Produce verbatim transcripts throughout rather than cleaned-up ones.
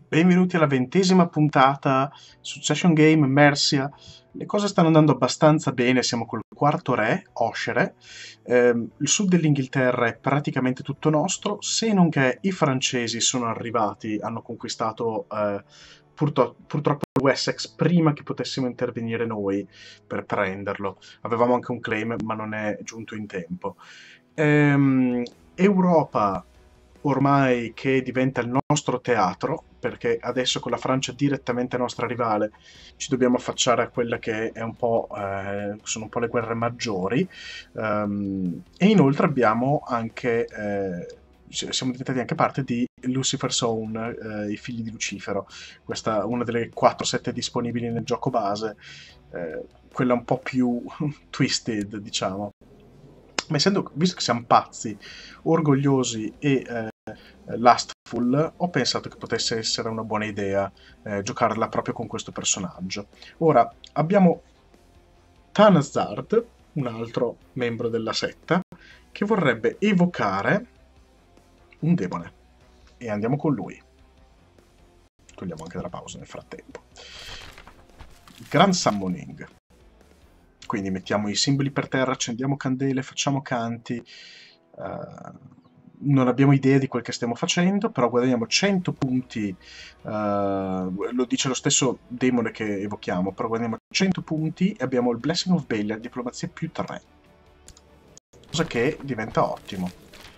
Benvenuti alla ventesima puntata Succession Game Mercia. Le cose stanno andando abbastanza bene, siamo col quarto re, Oshere. Ehm, il sud dell'Inghilterra è praticamente tutto nostro, se non che i francesi sono arrivati, hanno conquistato eh, purtro- purtroppo Wessex prima che potessimo intervenire noi per prenderlo. Avevamo anche un claim, ma non è giunto in tempo. Ehm, Europa ormai che diventa il nostro teatro, perché adesso con la Francia direttamente nostra rivale ci dobbiamo affacciare a quella che è un po', eh, sono un po' le guerre maggiori. Ehm, e inoltre abbiamo anche, eh, siamo diventati anche parte di Lucifer's Own, eh, i figli di Lucifero, questa una delle quattro sette disponibili nel gioco base, eh, quella un po' più twisted, diciamo. Ma essendo, visto che siamo pazzi, orgogliosi e eh, lustful, ho pensato che potesse essere una buona idea eh, giocarla proprio con questo personaggio. Ora, abbiamo Tanazard, un altro membro della setta, che vorrebbe evocare un demone. E andiamo con lui. Togliamo anche dalla pausa nel frattempo. Grand Summoning. Quindi mettiamo i simboli per terra, accendiamo candele, facciamo canti. Uh, non abbiamo idea di quel che stiamo facendo, però guadagniamo cento punti. Uh, lo dice lo stesso demone che evochiamo, però guadagniamo cento punti e abbiamo il Blessing of Belial, diplomazia più tre. Cosa che diventa ottimo.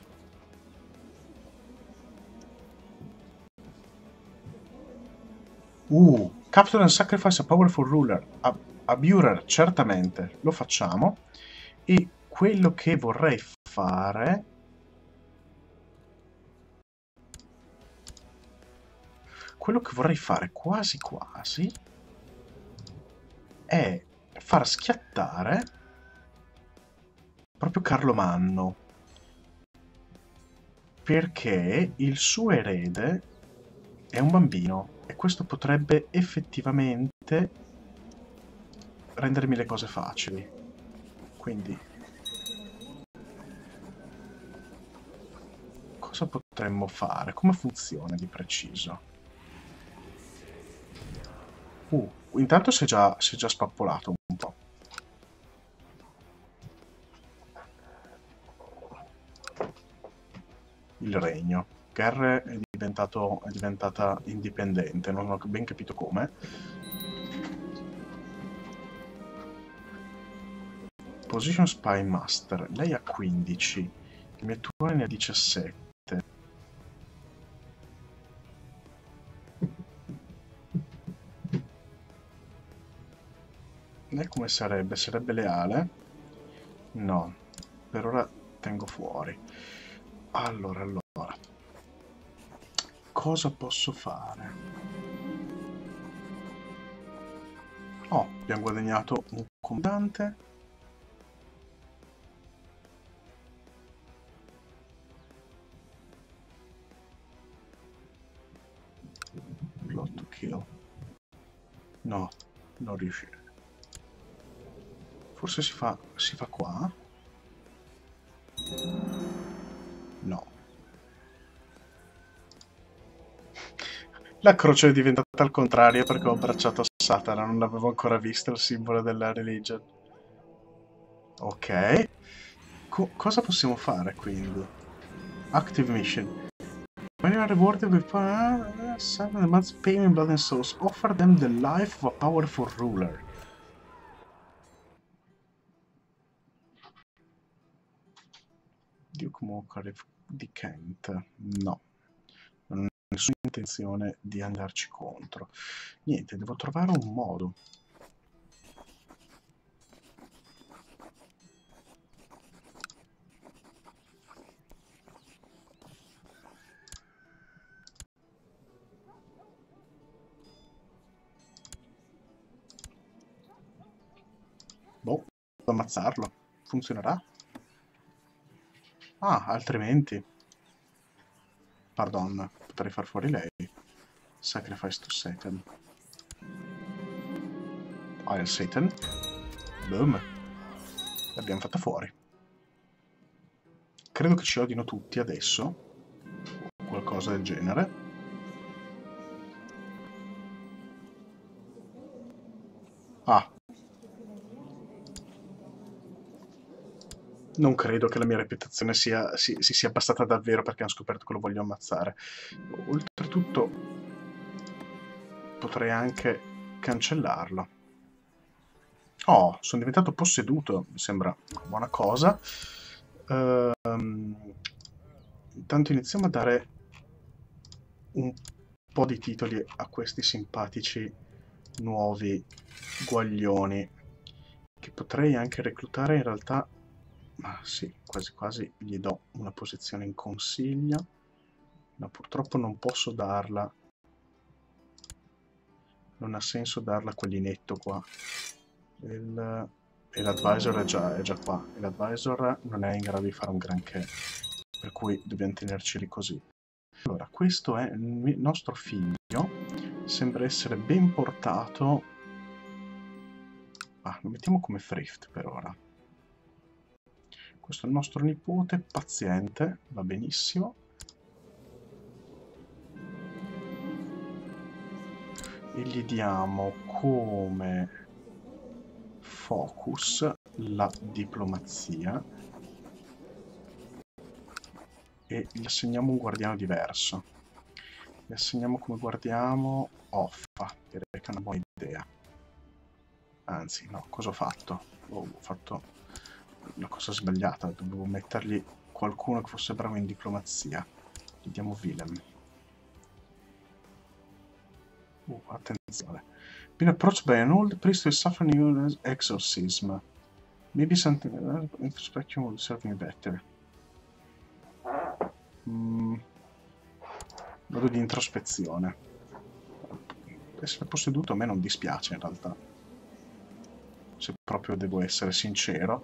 Uh, Capture and Sacrifice a Powerful Ruler. A, a Burer, certamente, lo facciamo. E quello che vorrei fare... Quello che vorrei fare quasi quasi è far schiattare proprio Carlomanno, perché il suo erede è un bambino e questo potrebbe effettivamente rendermi le cose facili. Quindi cosa potremmo fare? Come funziona di preciso? Uh, intanto si è già, si è già spappolato un po'. Il regno. Guerre è, diventato, è diventata indipendente, non ho ben capito come. Position Spy Master. Lei ha quindici. Il mio attuale ne ha diciassette. Lei come sarebbe? Sarebbe leale? No. Per ora tengo fuori. Allora, allora. Cosa posso fare? Oh, abbiamo guadagnato un comandante. Plot to kill. No, non riuscirei. Forse si fa, si fa qua? No. La croce è diventata al contrario perché ho abbracciato Satana, non avevo ancora visto il simbolo della religion. Ok. Co cosa possiamo fare quindi? Active mission. When you are rewarded with uh, seven months payment blood and souls, offer them the life of a powerful ruler. Duke Mocare di Kent. No. Non ho nessuna intenzione di andarci contro. Niente, devo trovare un modo. Boh, devo ammazzarlo. Funzionerà? Ah, altrimenti. Pardon, potrei far fuori lei. Sacrifice to Satan. Isle Satan. Boom. L'abbiamo fatta fuori. Credo che ci odino tutti adesso. O qualcosa del genere. Ah. Non credo che la mia reputazione sia, si, si sia abbassata davvero perché hanno scoperto che lo voglio ammazzare. Oltretutto, potrei anche cancellarlo. Oh, sono diventato posseduto, mi sembra una buona cosa. Ehm, intanto iniziamo a dare un po' di titoli a questi simpatici nuovi guaglioni, che potrei anche reclutare in realtà. Ma sì, quasi quasi gli do una posizione in consiglio, ma purtroppo non posso darla. Non ha senso darla a quell'inetto qua. Il, e l'advisor è già, è già qua. E l'advisor non è in grado di fare un granché, per cui dobbiamo tenerceli così. Allora, questo è il nostro figlio. Sembra essere ben portato. Ah, lo mettiamo come thrift per ora. Questo è il nostro nipote, paziente, va benissimo. E gli diamo come focus la diplomazia e gli assegniamo un guardiano diverso. Gli assegniamo come guardiano Offa, direi che è una buona idea. Anzi, no, cosa ho fatto? Oh, ho fatto la cosa sbagliata, dovevo mettergli qualcuno che fosse bravo in diplomazia. Gli diamo Willem. Uh, attenzione. Been approached by an old priest who is suffering exorcism. Maybe something uh, introspection will serve me better. Mm. Modo di introspezione. Essere posseduto a me non dispiace in realtà. Se proprio devo essere sincero.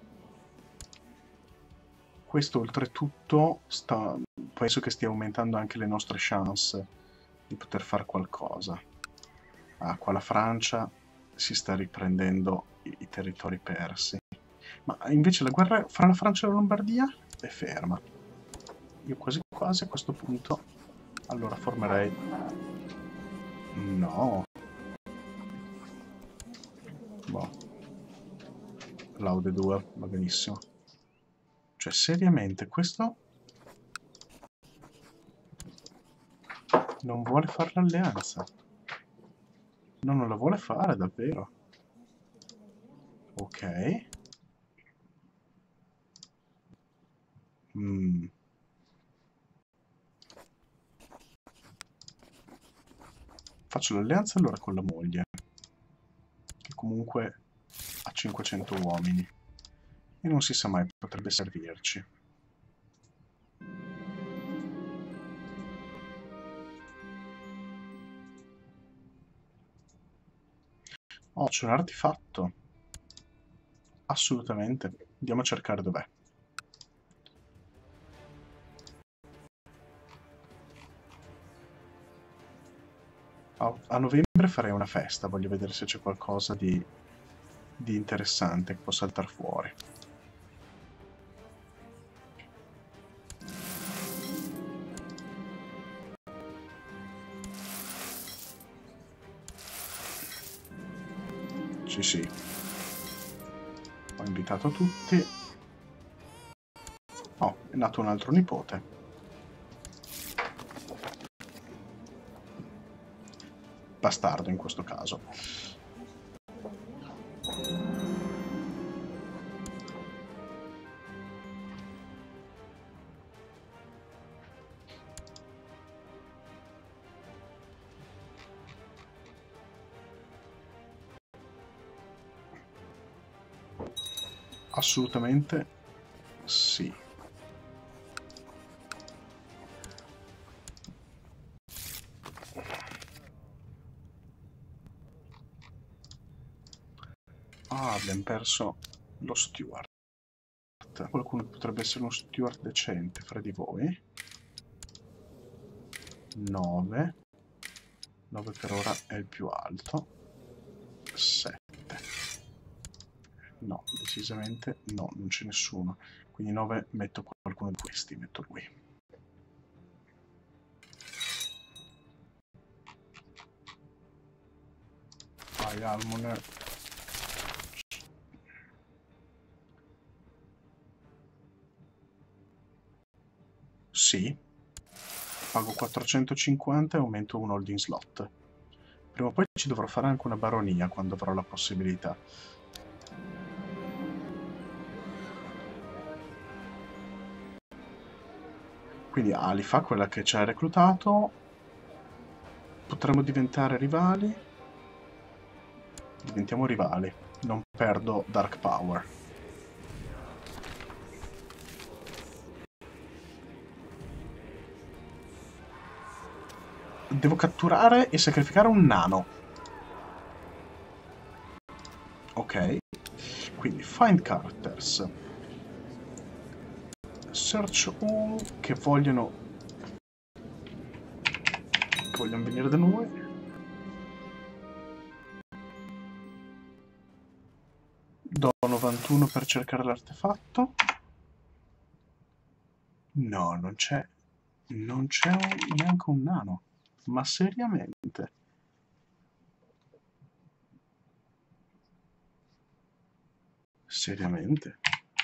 Questo oltretutto sta, penso che stia aumentando anche le nostre chance di poter fare qualcosa. Ah, qua la Francia si sta riprendendo i, i territori persi. Ma invece la guerra fra la Francia e la Lombardia è ferma. Io quasi quasi a questo punto allora formerei... No. Boh. Laude due, va benissimo. Cioè, seriamente, questo... non vuole fare l'alleanza. No, non la vuole fare, davvero. Ok. Mm. Faccio l'alleanza allora con la moglie, che comunque ha cinquecento uomini. E non si sa mai, potrebbe servirci. Oh, c'è un artefatto. Assolutamente. Andiamo a cercare dov'è. A novembre farei una festa, voglio vedere se c'è qualcosa di, di interessante che può saltare fuori. Sì, sì. Ho invitato tutti. Oh, è nato un altro nipote. Bastardo in questo caso. Assolutamente sì. Ah, abbiamo perso lo steward. Qualcuno potrebbe essere uno steward decente fra di voi. nove. nove per ora è il più alto. sette. No, decisamente no, non c'è nessuno. Quindi nove metto qualcuno di questi, metto lui. Vai, Almoner. Sì. Pago quattrocentocinquanta e aumento un holding slot. Prima o poi ci dovrò fare anche una baronia quando avrò la possibilità. Quindi Alifa, quella che ci ha reclutato. Potremmo diventare rivali. Diventiamo rivali. Non perdo Dark Power. Devo catturare e sacrificare un nano. Ok. Quindi find characters. Search all che vogliono che vogliono venire da noi. Do novantuno per cercare l'artefatto. No, non c'è non c'è neanche un nano. Ma seriamente? Seriamente?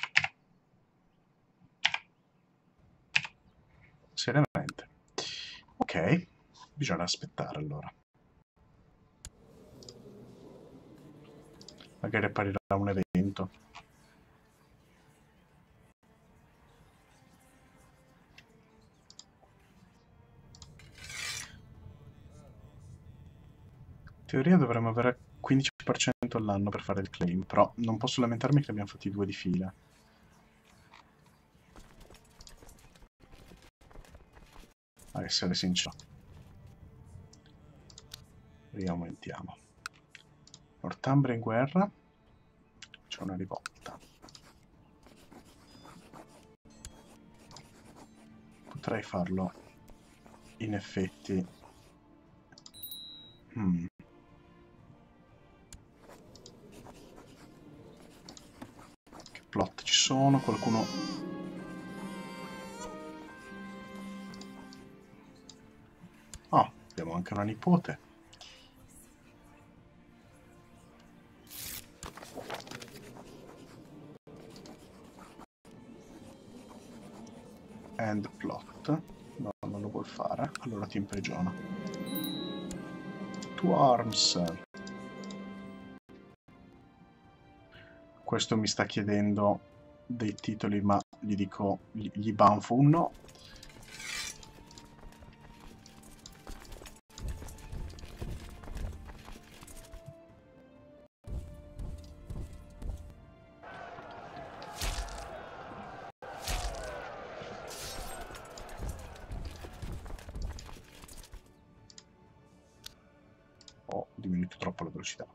Seriamente. Ok, bisogna aspettare allora. Magari apparirà un evento. In teoria dovremmo avere quindici per cento all'anno per fare il claim, però non posso lamentarmi che abbiamo fatti due di fila. A essere sincero. Riaumentiamo. Northumbria in guerra. C'è una rivolta. Potrei farlo in effetti. Hmm. Che plot ci sono? Qualcuno... Oh, abbiamo anche una nipote. End plot. No, non lo vuol fare. Allora ti imprigiono. To arms. Questo mi sta chiedendo dei titoli, ma gli dico, gli, gli banfo un no. Ho diminuito troppo la velocità.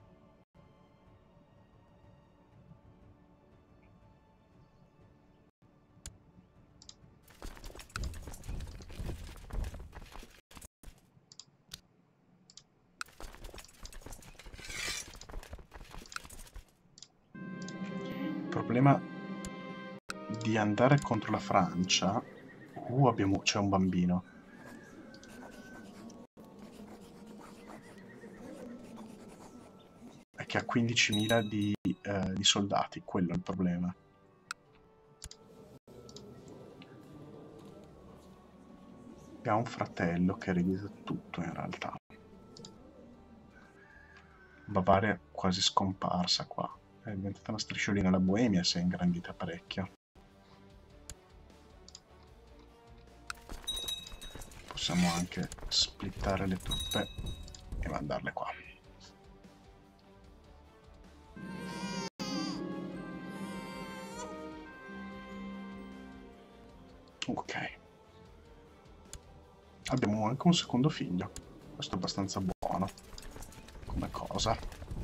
Il problema di andare contro la Francia... Uh, abbiamo... c'è un bambino. È che ha quindicimila di, eh, di soldati, quello è il problema. Ha un fratello che eredita tutto in realtà. Bavaria è quasi scomparsa qua. È diventata una strisciolina. La Boemia si è ingrandita parecchio. Possiamo anche splittare le truppe e mandarle qua. Ok. Abbiamo anche un secondo figlio. Questo è abbastanza buono come cosa.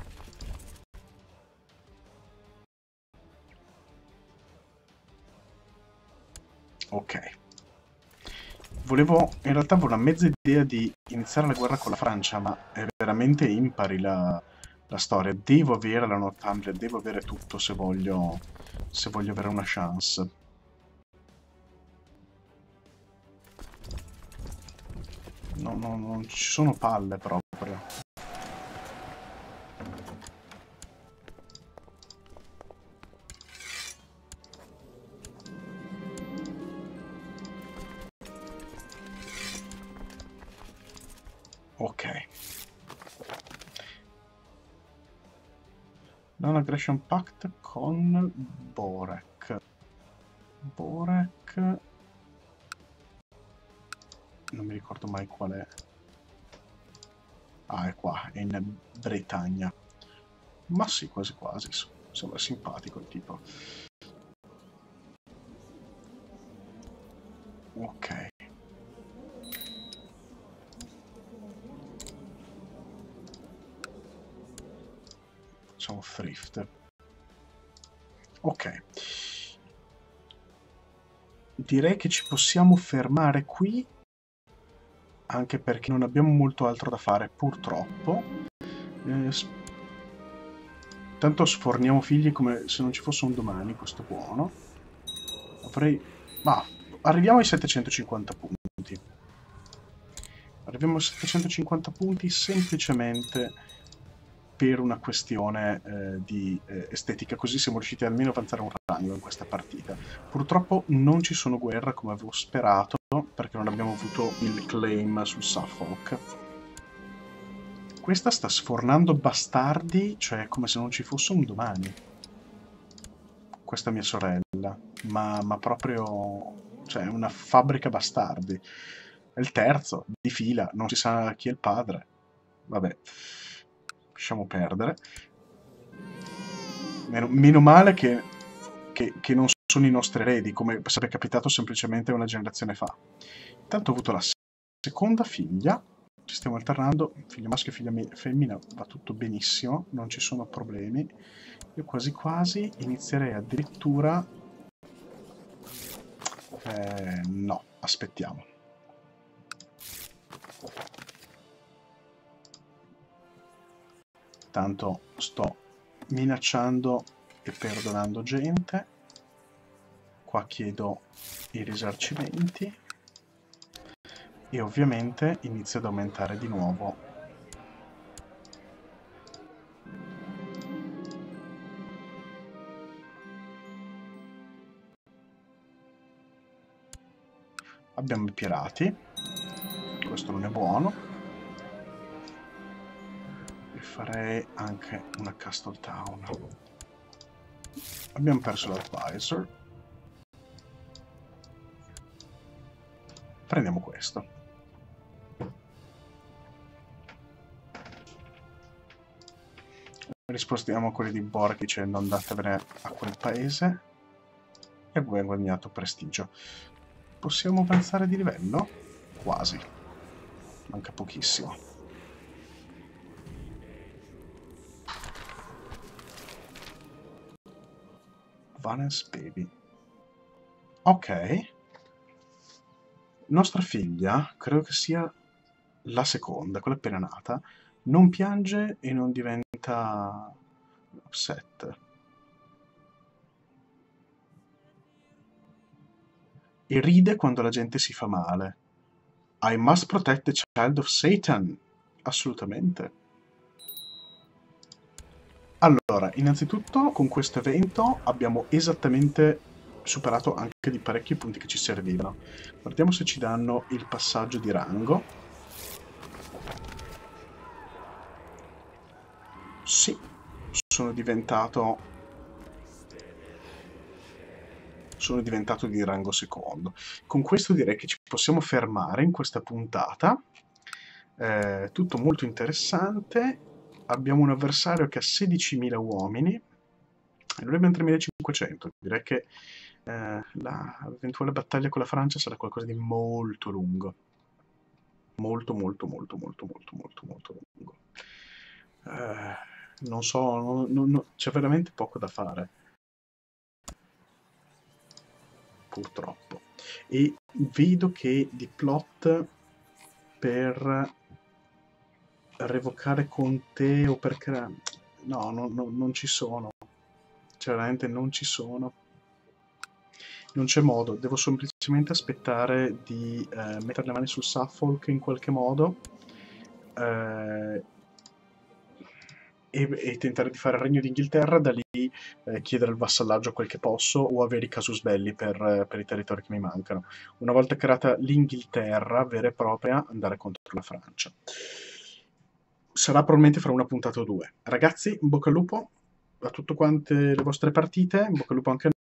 Ok. Volevo, in realtà avevo una mezza idea di iniziare la guerra con la Francia, ma è veramente impari la, la storia. Devo avere la Northumbria, devo avere tutto se voglio, se voglio avere una chance. No, no, non ci sono palle proprio. Ok. Non-aggression pact con Borek. Borek... Non mi ricordo mai qual è. Ah, è qua, è in Bretagna. Ma sì, quasi quasi. Sembra simpatico il tipo. Ok. Facciamo thrift. Ok. Direi che ci possiamo fermare qui, anche perché non abbiamo molto altro da fare, purtroppo. Eh, tanto sforniamo figli come se non ci fosse un domani, questo è buono. Avrei... Ma, arriviamo ai settecentocinquanta punti. Arriviamo ai settecentocinquanta punti semplicemente per una questione eh, di eh, estetica, così siamo riusciti almeno a avanzare un rango in questa partita. Purtroppo non ci sono guerre come avevo sperato, perché non abbiamo avuto il claim sul Suffolk. Questa sta sfornando bastardi, cioè come se non ci fosse un domani. Questa è mia sorella, ma, ma proprio... cioè è una fabbrica bastardi. È il terzo, di fila, non si sa chi è il padre. Vabbè, lasciamo perdere. Meno, meno male che, che, che non sono i nostri eredi, come sarebbe capitato semplicemente una generazione fa. Intanto ho avuto la seconda figlia, ci stiamo alternando, figlio maschio e figlia femmina, va tutto benissimo, non ci sono problemi. Io quasi quasi inizierei addirittura... Eh, no, aspettiamo. Tanto sto minacciando e perdonando gente. Qua chiedo i risarcimenti. E ovviamente inizio ad aumentare di nuovo abbiamo i pirati, questo non è buono, e farei anche una Castle Town. Abbiamo perso l'advisor, prendiamo questo. Rispostiamo a quelli di Borg dicendo andatevene a quel paese e abbiamo guadagnato prestigio. Possiamo avanzare di livello? Quasi. Manca pochissimo. Valence Baby. Ok. Nostra figlia, credo che sia la seconda, quella appena nata, non piange e non diventa upset. E ride quando la gente si fa male. I must protect the child of Satan. Assolutamente. Allora, innanzitutto con questo evento abbiamo esattamente superato anche di parecchi punti che ci servivano. Guardiamo se ci danno il passaggio di rango. Sì, sono diventato... sono diventato di rango secondo. Con questo direi che ci possiamo fermare in questa puntata. Eh, tutto molto interessante. Abbiamo un avversario che ha sedicimila uomini e noi abbiamo tremilacinquecento. Direi che eh, l'eventuale battaglia con la Francia sarà qualcosa di molto lungo. Molto, molto, molto, molto, molto, molto, molto lungo. Eh, non so, non, non, non, c'è veramente poco da fare. Purtroppo. E vedo che di plot per revocare con te o per creare... No, no, no, non ci sono. Cioè, veramente non ci sono. Non c'è modo. Devo semplicemente aspettare di eh, mettere le mani sul Suffolk in qualche modo eh, e, e tentare di fare il Regno d'Inghilterra, da lì eh, chiedere il vassallaggio quel che posso o avere i casus belli per, per i territori che mi mancano. Una volta creata l'Inghilterra vera e propria, andare contro la Francia. sarà probabilmente fra una puntata o due. Ragazzi, in bocca al lupo a tutte quante le vostre partite, in bocca al lupo anche a